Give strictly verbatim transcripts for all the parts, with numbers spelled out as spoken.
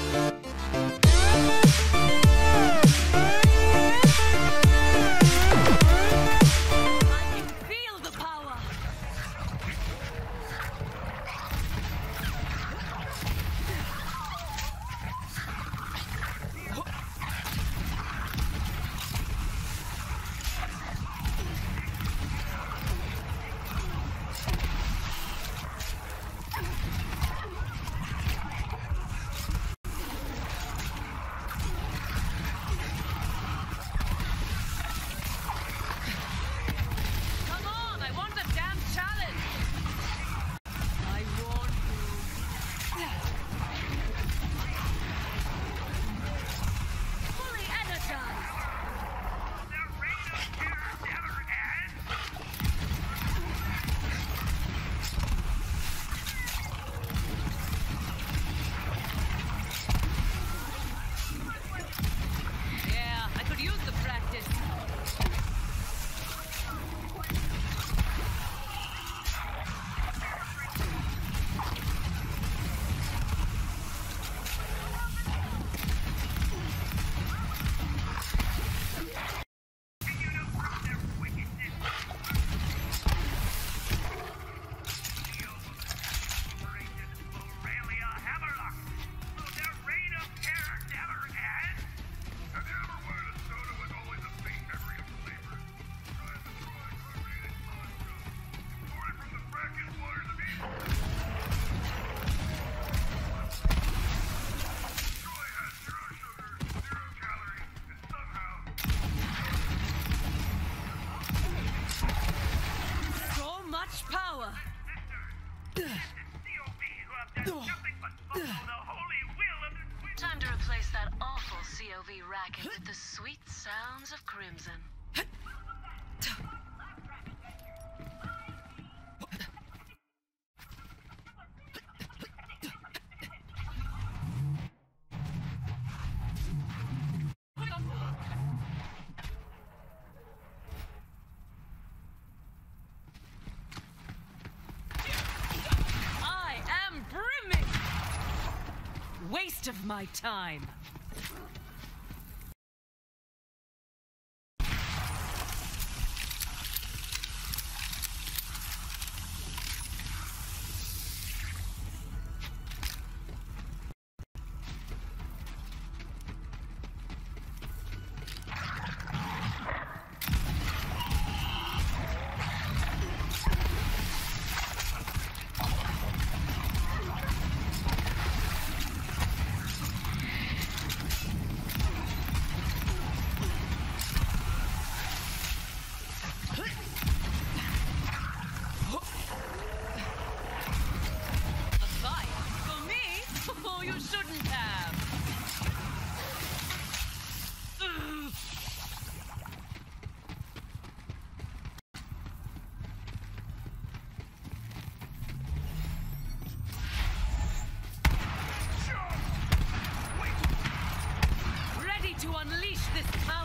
Time to replace that awful C O V racket with the sweet sounds of Crimson. Waste of my time. To unleash this power.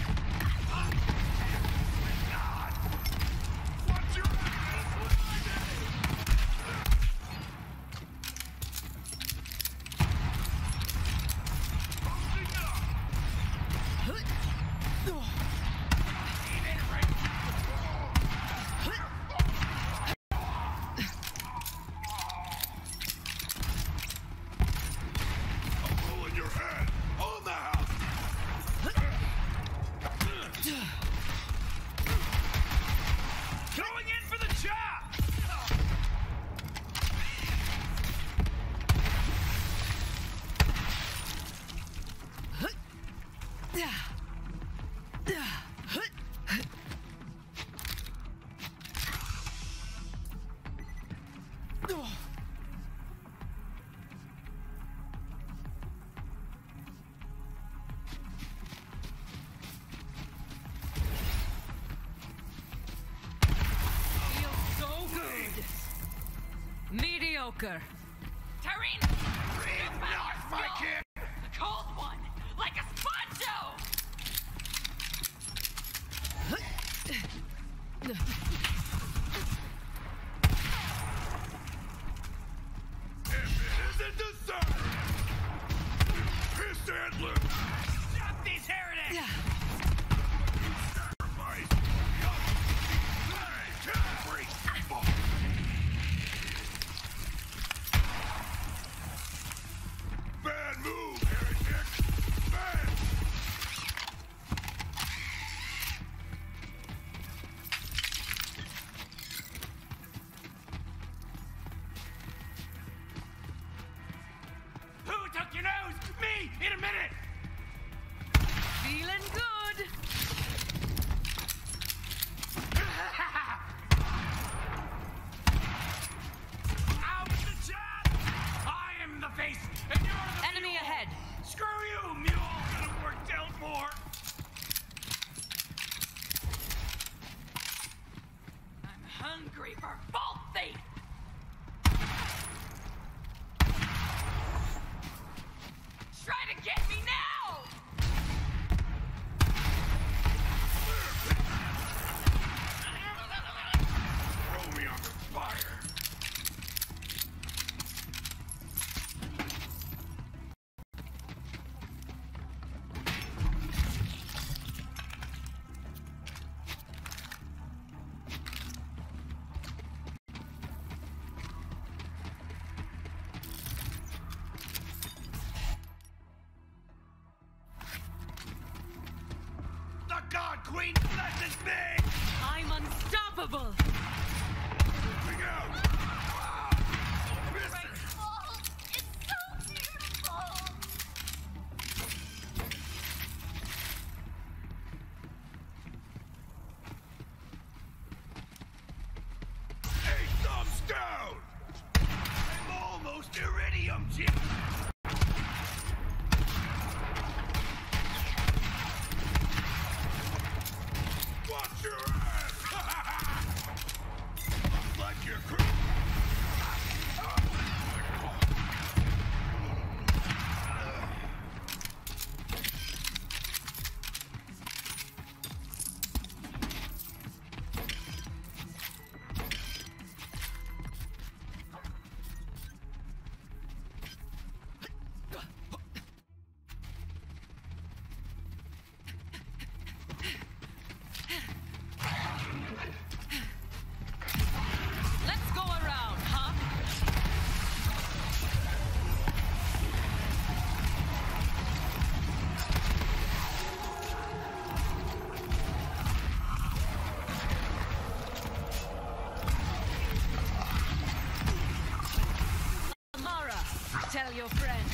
Mediocre. Tyreen! Not my kid! The cold one! Like a sponjo! If it isn't dessert! Move, heretic! Man! Who took your nose? Me! In a minute! Feeling good. Out with the chat! I am the face, and you're the Enemy mule. ahead. Screw you, mule! Could have worked out more. I'm hungry for Vault Thief! Try to get me now! Throw me on the fire! The God Queen blesses me! I'm unstoppable. Moving out! Ah! Missing! It's so beautiful. Hey, thumbs down! I'm almost iridium chip! Watch your ass! Like your crew! Let's go around, huh? Amara, tell your friends.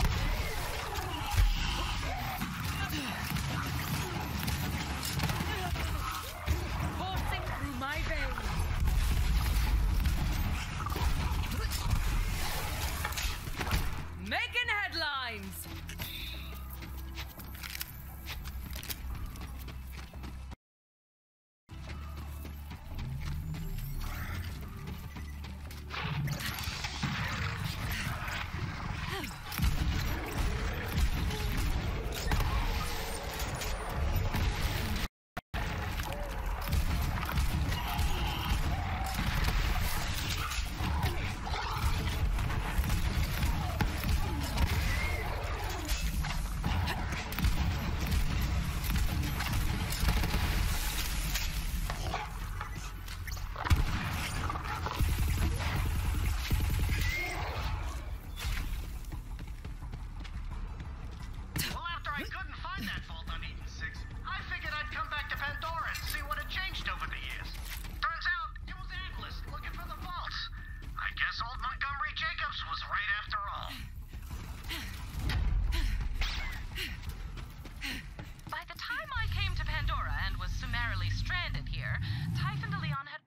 Coursing through my veins. Making headlines. Well, after I couldn't find that vault on Eden six, I figured I'd come back to Pandora and see what had changed over the years. Turns out, it was Atlas looking for the vaults. I guess old Montgomery Jacobs was right after all. By the time I came to Pandora and was summarily stranded here, Typhon de Leon had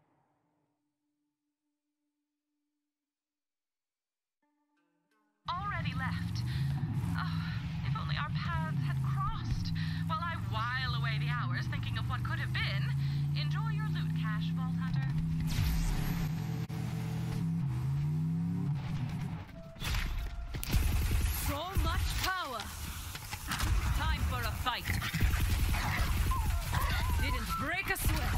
already left. Oh, if only our paths had crossed. While I while away the hours thinking of what could have been, enjoy your loot cache, Vault Hunter. So much power. Time for a fight. Didn't break a sweat.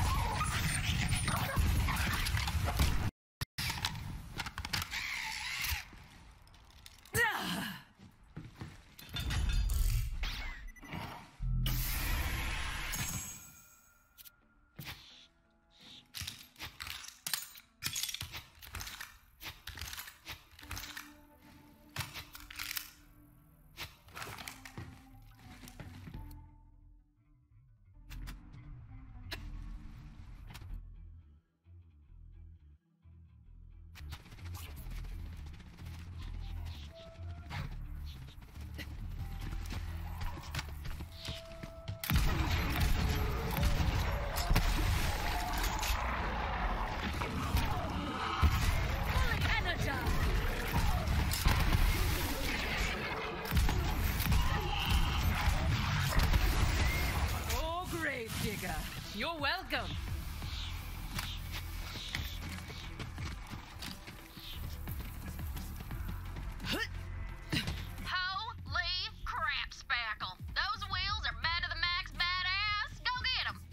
Ah! You're welcome. Holy crap, Spackle. Those wheels are bad to the max badass. Go get them.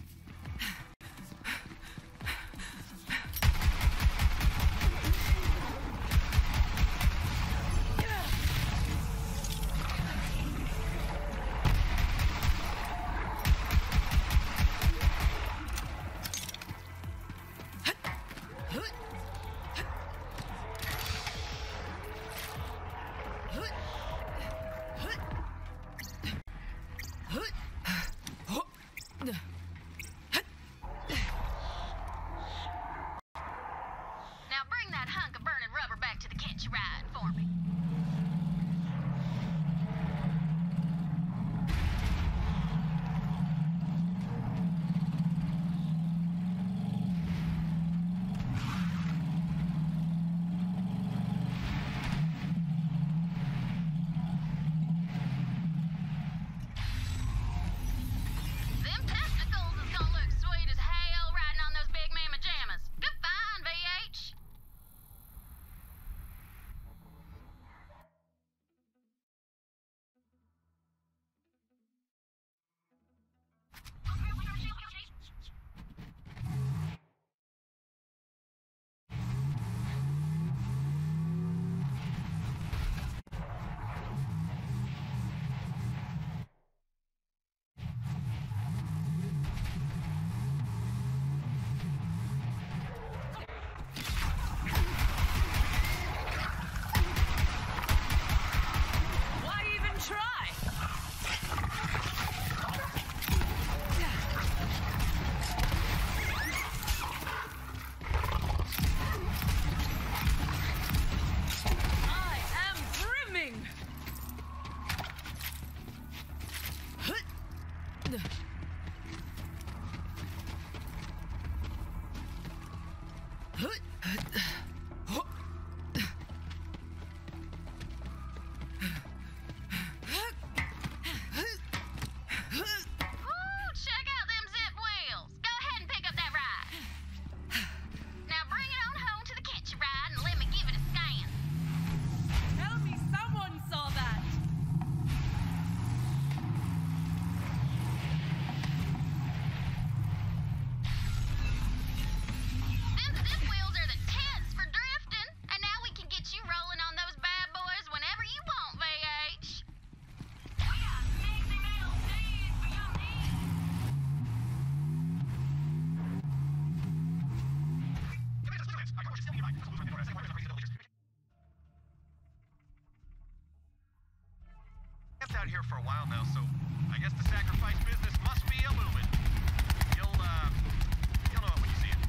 Now bring that hunk of burning rubber back to the Catch a Ride for me. Them testicles is gonna look sweet as hell riding on those big mama jammas. Good find, V H. Why even try? I am brimming. Ooh, check out them zip wheels. Go ahead and pick up that ride. Now bring it on home to the Catch a Ride and let me give it a scan. Tell me someone saw that. Them zip wheels are the tits for drifting, and now we can get you rolling on those bad boys whenever you want, V H. We got sexy metal steeds for your needs. Camped out here for a while now, so I guess the sacrifice business must be a moving. You'll, uh, you'll know it when you see it.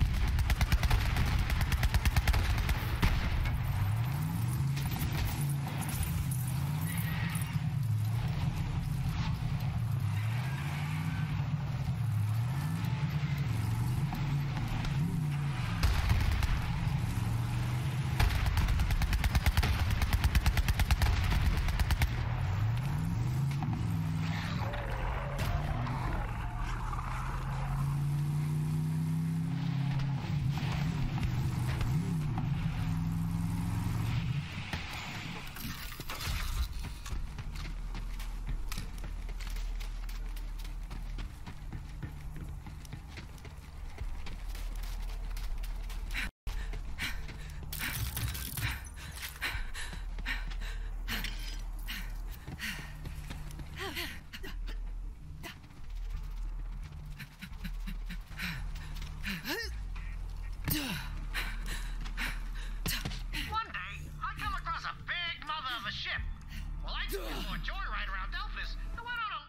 One day, I come across a big mother of a ship. Well, I took it for a joyride around Delphis and went on a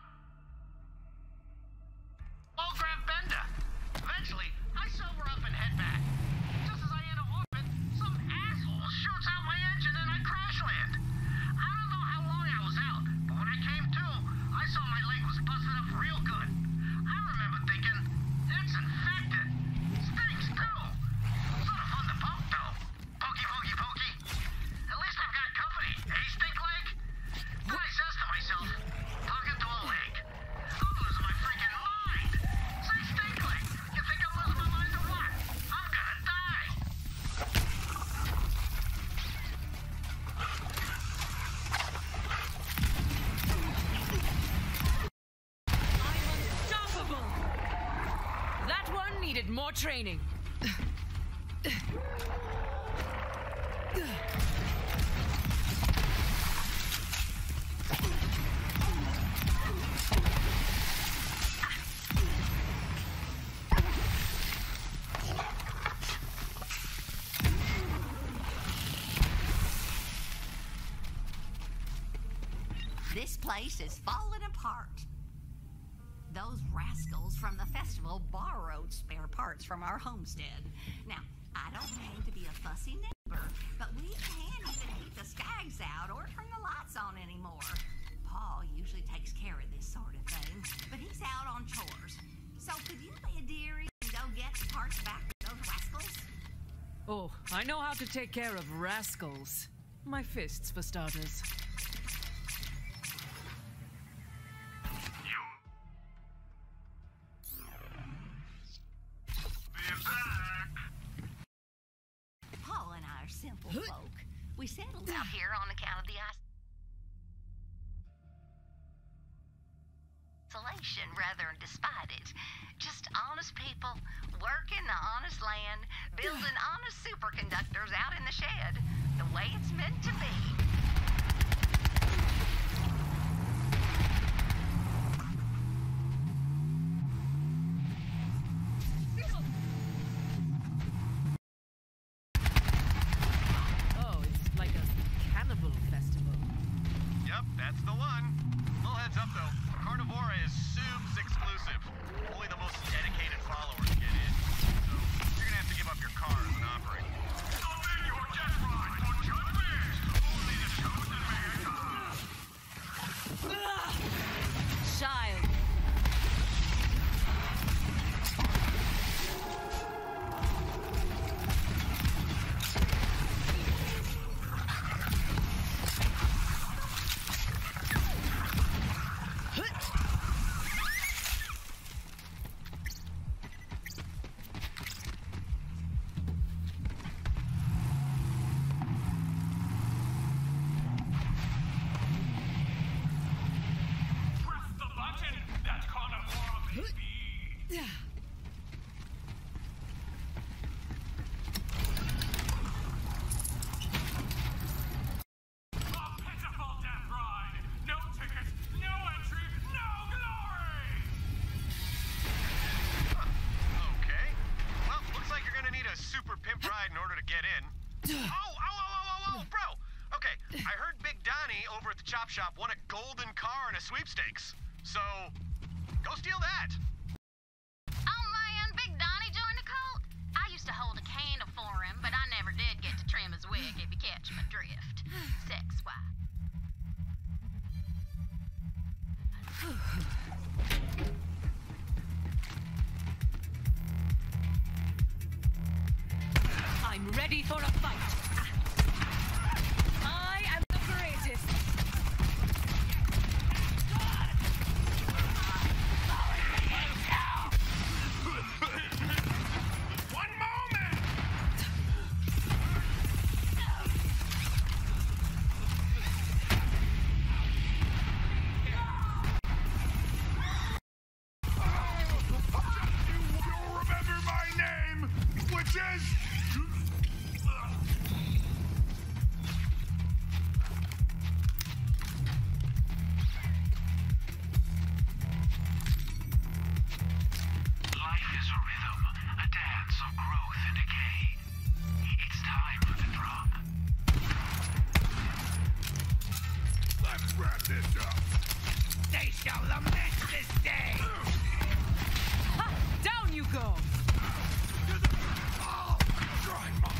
low grab bender. Eventually, I sober up and head back. Just as I enter orbit, some asshole shoots out my engine and I crash land. I don't know how long I was out, but when I came to, I saw my leg was busted up real good. I remember thinking, it's infected. Stinks too. Sort of fun to poke though. Pokey, pokey, pokey. At least I've got company, eh, stink leg? Then I says to myself, needed more training. This place is falling apart. Those rascals from the festival borrowed spare parts from our homestead. Now, I don't mean to be a fussy neighbor, but we can't even keep the skags out or turn the lights on anymore. Paul usually takes care of this sort of thing, but he's out on chores. So could you be a dearie and go get the parts back from those rascals? Oh, I know how to take care of rascals. My fists, for starters. Paul and I are simple folk. We settled out here on account of the isolation rather than despite it. Just honest people, working the honest land, building honest superconductors out in the shed, the way it's meant to be. Oh, it's like a cannibal festival. Yep, that's the one. Little heads up though, Carnivora is Subs exclusive. Only the most dedicated followers get in. So you're gonna have to give up your car as an offering. Obey your death ride for judgment! Only the chosen may enter. Child. Press the button that Carnivora may be. A pitiful death ride! No tickets, no entry, no glory! Okay. Well, looks like you're gonna need a super pimp ride in order to get in. Oh, oh, oh, oh, oh, oh, bro! Okay, I heard Big Donnie over at the chop shop won a golden car in a sweepstakes. So, go steal that! Oh man, Big Donnie joined the cult? I used to hold a candle for him, but I never did get to trim his wig, if you catch my drift. Sex wife. I'm ready for a fight. I am the greatest. One moment! You'll remember my name, which is... Life is a rhythm, a dance of growth and decay. It's time for the drop. Let's wrap this up. They shall lament this day. Ha! Down you go. Oh, try mom.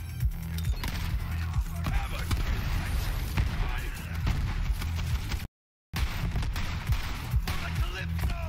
Have a for the Calypso.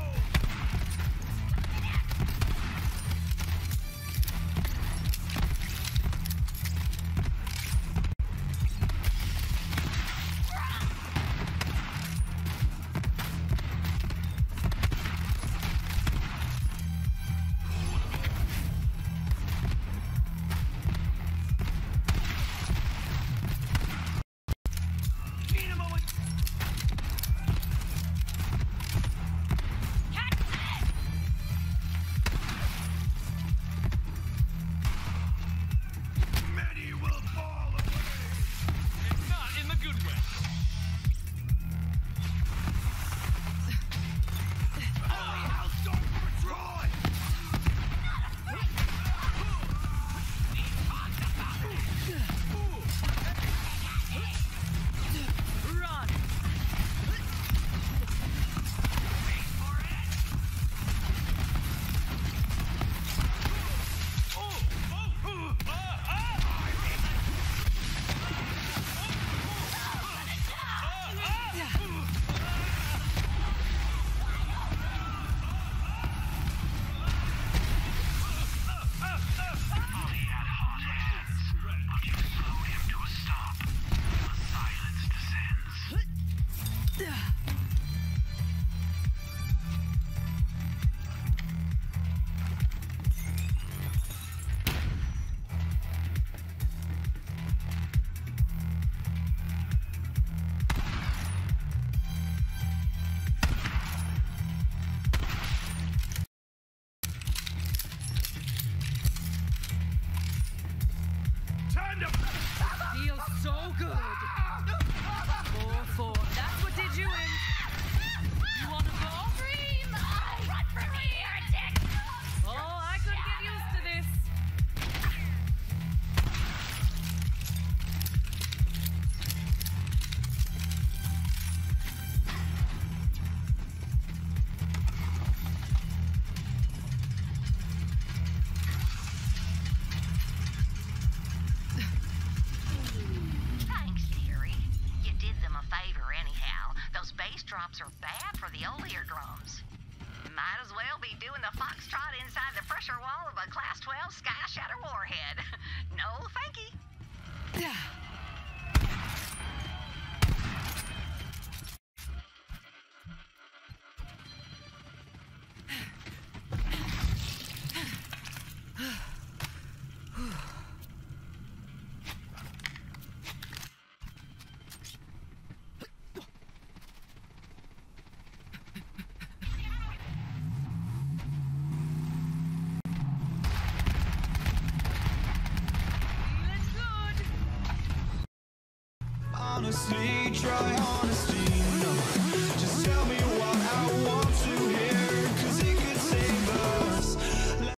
drops are bad for the old eardrums. Might as well be doing the foxtrot inside the pressure wall of a Class twelve Sky Shatter warhead. No, thank you. Honestly, try honesty, no.